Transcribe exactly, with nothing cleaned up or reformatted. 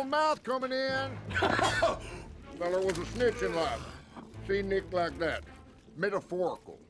mouth coming in. Feller was a snitching lot. See Nick like that. Metaphorical.